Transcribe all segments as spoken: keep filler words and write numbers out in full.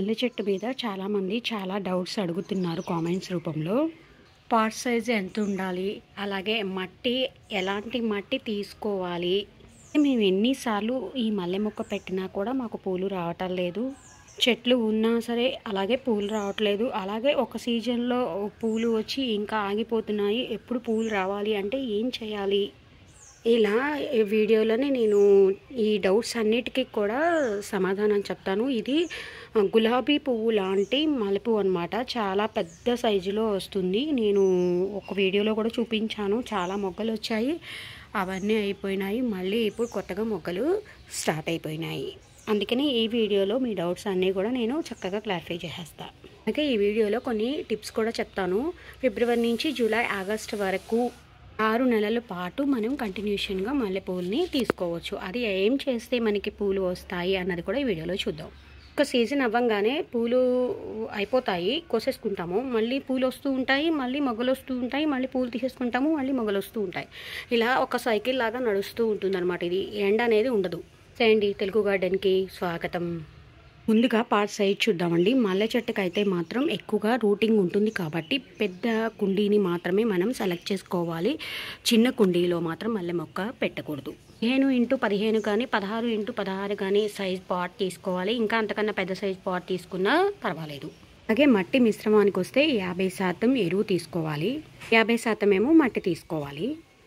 మల్లె చెట్టు మీద చాలామంది చాలా డౌట్స్ అడుగుతున్నారు కామెంట్స్ రూపంలో. పాట్ సైజ్ ఎంత ఉండాలి, అలాగే మట్టి ఎలాంటి మట్టి తీసుకోవాలి. మేము ఎన్నిసార్లు ఈ మల్లె మొక్క పెట్టినా కూడా మాకు పూలు రావటం లేదు. చెట్లు ఉన్నా సరే అలాగే పూలు రావట్లేదు. అలాగే ఒక సీజన్లో పూలు వచ్చి ఇంకా ఆగిపోతున్నాయి. ఎప్పుడు పూలు రావాలి అంటే ఏం చేయాలి? ఇలా వీడియోలోనే నేను ఈ డౌట్స్ అన్నిటికీ కూడా సమాధానం చెప్తాను. ఇది గులాబీ పువ్వు లాంటి మల్లెపువ్వు అనమాట. చాలా పెద్ద సైజులో వస్తుంది. నేను ఒక వీడియోలో కూడా చూపించాను. చాలా మొగ్గలు వచ్చాయి, అవన్నీ అయిపోయినాయి. మళ్ళీ ఇప్పుడు కొత్తగా మొగ్గలు స్టార్ట్ అయిపోయినాయి. అందుకని ఈ వీడియోలో మీ డౌట్స్ అన్నీ కూడా నేను చక్కగా క్లారిఫై చేసేస్తాను. అలాగే ఈ వీడియోలో కొన్ని టిప్స్ కూడా చెప్తాను. ఫిబ్రవరి నుంచి జూలై ఆగస్ట్ వరకు ఆరు నెలల పాటు మనం కంటిన్యూషన్గా మల్లెపూలని తీసుకోవచ్చు. అది ఏం చేస్తే మనకి పూలు వస్తాయి అన్నది కూడా ఈ వీడియోలో చూద్దాం. ఒక సీజన్ అవ్వంగానే పూలు అయిపోతాయి, కోసేసుకుంటాము. మళ్ళీ పూలు వస్తూ ఉంటాయి, మళ్ళీ మొగ్గలు వస్తూ ఉంటాయి, మళ్ళీ పూలు తీసేసుకుంటాము, మళ్ళీ మొగ్గలు వస్తూ ఉంటాయి. ఇలా ఒక సైకిల్ లాగా నడుస్తూ ఉంటుంది అనమాట. ఇది ఎండ అనేది ఉండదు. చేయండి తెలుగు గార్డెన్కి స్వాగతం. ముందుగా పార్ట్ సైజ్ చూద్దామండి. మల్లె చెట్టుకు అయితే మాత్రం ఎక్కువగా రూటింగ్ ఉంటుంది కాబట్టి పెద్ద కుండీని మాత్రమే మనం సెలెక్ట్ చేసుకోవాలి. చిన్న కుండీలో మాత్రం మల్లె మొక్క పెట్టకూడదు. పదిహేను ఇంటూ పదిహేను కానీ పదహారు ఇంటూ పదహారు కానీ సైజ్ పాట్ తీసుకోవాలి. ఇంకా అంతకన్నా పెద్ద సైజ్ పాట్ తీసుకున్నా పర్వాలేదు. అలాగే మట్టి మిశ్రమానికి వస్తే యాభై శాతం ఎరువు తీసుకోవాలి, యాభై శాతం ఏమో మట్టి తీసుకోవాలి.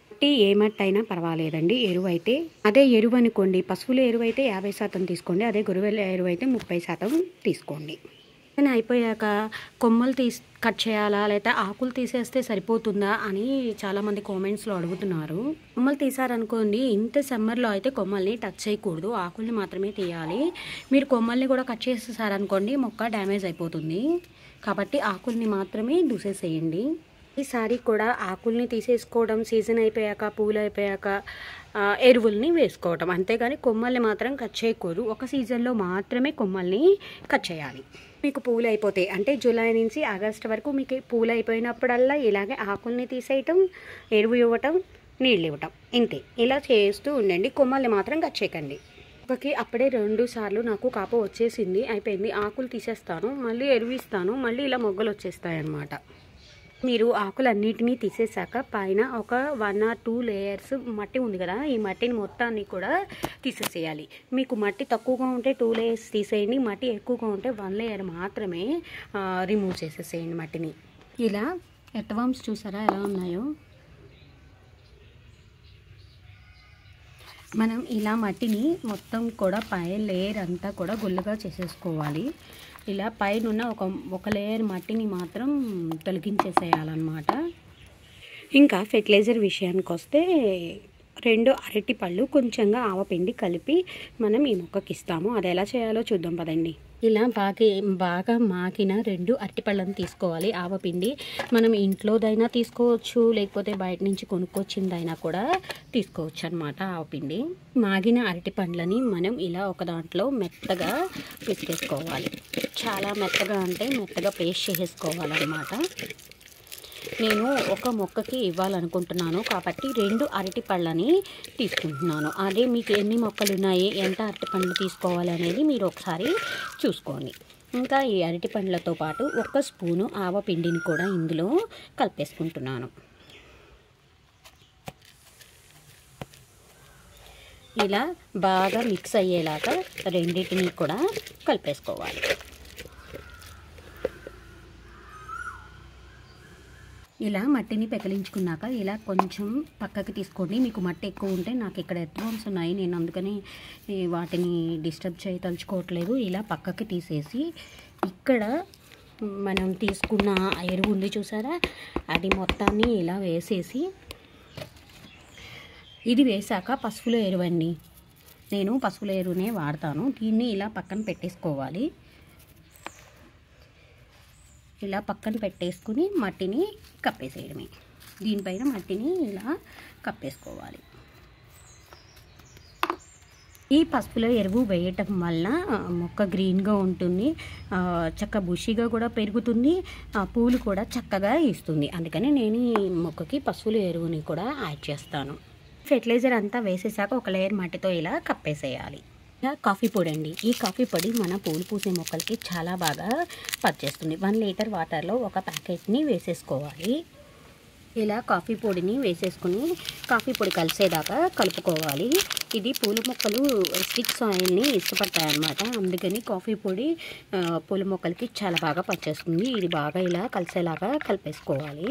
ఏ మట్టి అయినా పర్వాలేదండి. ఎరువు అయితే అదే ఎరువు అనుకోండి, పశువుల ఎరువు అయితే యాభై శాతం తీసుకోండి, అదే గొర్రెల ఎరువు అయితే ముప్పై శాతం తీసుకోండి. కానీ అయిపోయాక కొమ్మలు తీసి కట్ చేయాలా లేదా ఆకులు తీసేస్తే సరిపోతుందా అని చాలామంది కామెంట్స్లో అడుగుతున్నారు. కొమ్మలు తీసారనుకోండి, ఇంత సమ్మర్లో అయితే కొమ్మల్ని టచ్ చేయకూడదు, ఆకుల్ని మాత్రమే తీయాలి. మీరు కొమ్మల్ని కూడా కట్ చేసేసారనుకోండి మొక్క డ్యామేజ్ అయిపోతుంది. కాబట్టి ఆకుల్ని మాత్రమే దూసేసేయండి. ఈసారి కూడా ఆకుల్ని తీసేసుకోవడం, సీజన్ అయిపోయాక పూలు అయిపోయాక ఎరువుల్ని వేసుకోవడం, అంతేగాని కొమ్మల్ని మాత్రం కట్ చేయకూడదు. ఒక సీజన్లో మాత్రమే కొమ్మల్ని కట్ చేయాలి. మీకు పూలు అయిపోతాయి అంటే జూలై నుంచి ఆగస్ట్ వరకు మీకు పూలు అయిపోయినప్పుడల్లా ఇలాగే ఆకుల్ని తీసేయటం, ఎరువు ఇవ్వటం, నీళ్ళు ఇవ్వటం, ఇంతే. ఇలా చేస్తూ ఉండండి. కొమ్మల్ని మాత్రం కట్ చేయకండి. ఒకకి అప్పుడే రెండు సార్లు నాకు కాపు వచ్చేసింది, అయిపోయింది. ఆకులు తీసేస్తాను, మళ్ళీ ఎరువు ఇస్తాను, మళ్ళీ ఇలా మొగ్గలు వచ్చేస్తాయి అన్నమాట. మీరు ఆకులన్నిటినీ తీసేసాక పైన ఒక వన్ ఆర్ టూ లేయర్స్ మట్టి ఉంది కదా, ఈ మట్టిని మొత్తాన్ని కూడా తీసేసేయాలి. మీకు మట్టి తక్కువగా ఉంటే టూ లేయర్స్ తీసేయండి, మట్టి ఎక్కువగా ఉంటే వన్ లేయర్ మాత్రమే రిమూవ్ చేసేసేయండి మట్టిని. ఇలా ఎర్త్వార్మ్స్ చూసారా ఎలా ఉన్నాయో. మనం ఇలా మట్టిని మొత్తం కూడా పై లేయర్ అంతా కూడా గుల్లగా చేసేసుకోవాలి. ఇలా పైన ఉన్న ఒక ఒక లేయర్ మట్టిని మాత్రం తొలగించేసేయాలన్నమాట. ఇంకా ఫెర్టిలైజర్ విషయానికి వస్తే రెండు అరటి పళ్ళు కొంచెంగా ఆవపిండి కలిపి మనం ఈ మొక్కకి ఇస్తాము. అది ఎలా చేయాలో చూద్దాం పదండి. ఇలా బాగా బాగా మాకిన రెండు అరటిపళ్ళను తీసుకోవాలి. ఆవపిండి మనం ఇంట్లోదైనా తీసుకోవచ్చు, లేకపోతే బయట నుంచి కొనుక్కొచ్చిందైనా కూడా తీసుకోవచ్చు అనమాట. ఆవపిండి మాగిన అరటి పండ్లని మనం ఇలా ఒక దాంట్లో మెత్తగా పిసికేసుకోవాలి. చాలా మెత్తగా అంటే మెత్తగా పేస్ట్ చేసేసుకోవాలన్నమాట. నేను ఒక మొక్కకి ఇవ్వాలనుకుంటున్నాను కాబట్టి రెండు అరటి పళ్ళని తీసుకుంటున్నాను. అదే మీకు ఎన్ని మొక్కలు ఉన్నాయి, ఎంత అరటి పండ్లు తీసుకోవాలి అనేది మీరు ఒకసారి చూసుకోండి. ఇంకా ఈ అరటి పండ్లతో పాటు ఒక స్పూను ఆవపిండిని కూడా ఇందులో కలిపేసుకుంటున్నాను. ఇలా బాగా మిక్స్ అయ్యేలాగా రెండింటిని కూడా కలిపేసుకోవాలి. ఇలా మట్టిని పెకలించుకున్నాక ఇలా కొంచెం పక్కకి తీసుకోండి. మీకు మట్టి ఎక్కువ ఉంటే, నాకు ఇక్కడ ఎర్త్వార్మ్స్ ఉన్నాయి, నేను అందుకని వాటిని డిస్టర్బ్ చేయదలుచుకోవట్లేదు. ఇలా పక్కకి తీసేసి ఇక్కడ మనం తీసుకున్న ఎరువు ఉంది చూసారా, అది మొత్తాన్ని ఇలా వేసేసి, ఇది వేసాక పసుపుల ఎరువు అండి, నేను పసుపుల ఎరువునే వాడతాను. దీన్ని ఇలా పక్కన పెట్టేసుకోవాలి. ఇలా పక్కన పెట్టేసుకుని మట్టిని కప్పేసేయడమే. దీనిపైన మట్టిని ఇలా కప్పేసుకోవాలి. ఈ పసుపులో ఎరువు వేయటం వల్ల మొక్క గ్రీన్గా ఉంటుంది, చక్క బుషిగా కూడా పెరుగుతుంది, పూలు కూడా చక్కగా ఇస్తుంది. అందుకని నేను ఈ మొక్కకి పసుపుల ఎరువుని కూడా యాడ్ చేస్తాను. ఫెర్టిలైజర్ అంతా వేసేసాక ఒక లేయర్ మట్టితో ఇలా కప్పేసేయాలి. కాఫీ పొడి అండి. ఈ కాఫీ పొడి మన పూలు పూసే మొక్కలకి చాలా బాగా పనిచేస్తుంది. వన్ లీటర్ వాటర్లో ఒక ప్యాకెట్ని వేసేసుకోవాలి. ఇలా కాఫీ పొడిని వేసేసుకుని కాఫీ పొడి కలిసేదాకా కలుపుకోవాలి. ఇది పూల మొక్కలు స్టిక్ సాయిల్ని ఇష్టపడతాయి అన్నమాట. అందుకని కాఫీ పొడి పూల మొక్కలకి చాలా బాగా పనిచేస్తుంది. ఇది బాగా ఇలా కలిసేలాగా కలిపేసుకోవాలి.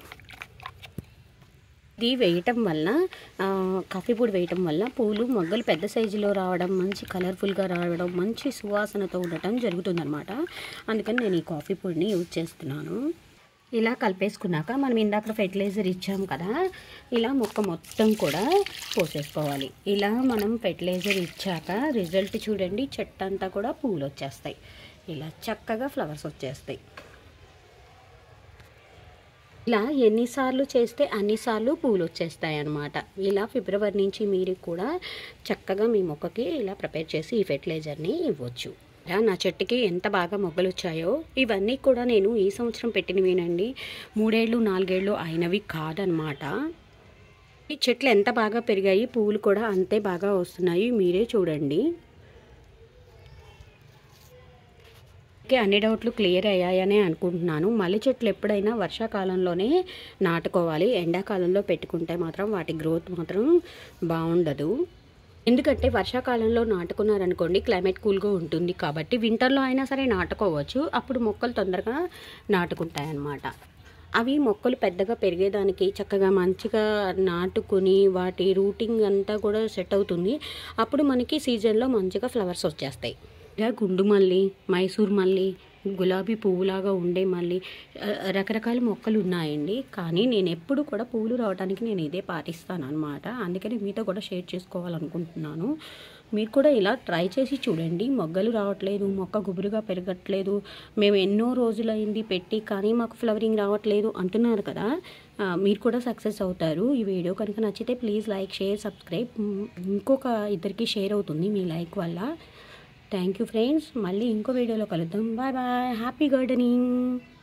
ఇది వేయటం వల్ల కాఫీ పొడి వేయటం వల్ల పూలు మొగ్గలు పెద్ద సైజులో రావడం, మంచి కలర్ఫుల్గా రావడం, మంచి సువాసనతో ఉండటం జరుగుతుందన్నమాట. అందుకని నేను ఈ కాఫీ పొడిని యూజ్ చేస్తున్నాను. ఇలా కలిపేసుకున్నాక మనం ఇందాక ఫెర్టిలైజర్ ఇచ్చాం కదా, ఇలా మొక్క మొత్తం కూడా పోసేసుకోవాలి. ఇలా మనం ఫెర్టిలైజర్ ఇచ్చాక రిజల్ట్ చూడండి, చెట్టు అంతా కూడా పూలు వచ్చేస్తాయి. ఇలా చక్కగా ఫ్లవర్స్ వచ్చేస్తాయి. ఇలా ఎన్నిసార్లు చేస్తే అన్నిసార్లు పూలు వచ్చేస్తాయి అన్నమాట. ఇలా ఫిబ్రవరి నుంచి మీరు కూడా చక్కగా మీ మొక్కకి ఇలా ప్రిపేర్ చేసి ఈ ఫెర్టిలైజర్ని ఇవ్వచ్చు. నా చెట్టుకి ఎంత బాగా మొగ్గలు వచ్చాయో ఇవన్నీ కూడా నేను ఈ సంవత్సరం పెట్టినవినండి. మూడేళ్ళు నాలుగేళ్ళు అయినవి కాదనమాట. ఈ చెట్లు ఎంత బాగా పెరిగాయి, పువ్వులు కూడా అంతే బాగా వస్తున్నాయి. మీరే చూడండి. ఓకే, అన్ని డౌట్లు క్లియర్ అయ్యాయనే అనుకుంటున్నాను. మల్లె చెట్లు ఎప్పుడైనా వర్షాకాలంలోనే నాటుకోవాలి. ఎండాకాలంలో పెట్టుకుంటే మాత్రం వాటి గ్రోత్ మాత్రం బాగుండదు. ఎందుకంటే వర్షాకాలంలో నాటుకున్నారనుకోండి క్లైమేట్ కూల్గా ఉంటుంది కాబట్టి వింటర్లో అయినా సరే నాటుకోవచ్చు. అప్పుడు మొక్కలు తొందరగా నాటుకుంటాయి అన్నమాట. అవి మొక్కలు పెద్దగా పెరిగేదానికి చక్కగా మంచిగా నాటుకుని వాటి రూటింగ్ అంతా కూడా సెట్ అవుతుంది. అప్పుడు మనకి సీజన్లో మంచిగా ఫ్లవర్స్ వచ్చేస్తాయి. ఇలా గుండు మల్లి, మైసూర్ మల్లి, గులాబీ పువ్వులాగా ఉండే మళ్ళీ రకరకాల మొక్కలు ఉన్నాయండి. కానీ నేను ఎప్పుడు కూడా పువ్వులు రావడానికి నేను ఇదే పాటిస్తాను అనమాట. అందుకని మీతో కూడా షేర్ చేసుకోవాలనుకుంటున్నాను. మీరు కూడా ఇలా ట్రై చేసి చూడండి. మొగ్గలు రావట్లేదు, మొక్క గుబురుగా పెరగట్లేదు, మేము ఎన్నో రోజులైంది పెట్టి కానీ మాకు ఫ్లవరింగ్ రావట్లేదు అంటున్నారు కదా, మీరు కూడా సక్సెస్ అవుతారు. ఈ వీడియో కనుక నచ్చితే ప్లీజ్ లైక్, షేర్, సబ్స్క్రైబ్. ఇంకొక ఇద్దరికి షేర్ అవుతుంది మీ లైక్ వల్ల. Thank you friends. మళ్ళీ ఇంకో వీడియోలో కలుద్దాం. Bye bye. Happy gardening.